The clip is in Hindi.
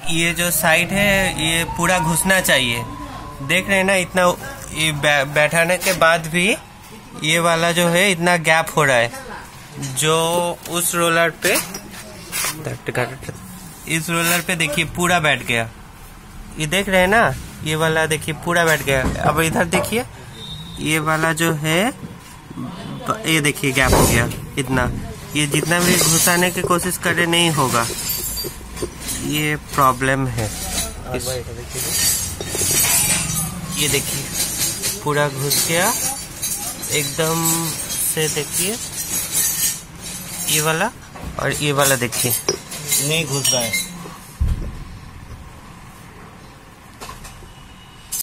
ये जो साइड है ये पूरा घुसना चाहिए। देख रहे हैं ना, इतना ये बैठाने के बाद भी ये वाला जो है इतना गैप हो रहा है, जो उस रोलर पे, इस रोलर पे देखिए पूरा बैठ गया। ये देख रहे हैं ना, ये वाला देखिए पूरा बैठ गया। अब इधर देखिए, ये वाला जो है ये देखिए गैप हो गया इतना। ये जितना भी घुसाने की कोशिश करे नहीं होगा, ये प्रॉब्लम है। ये देखिए पूरा घुस गया एकदम से। देखिए ये वाला और ये वाला देखिए नहीं घुस रहा है।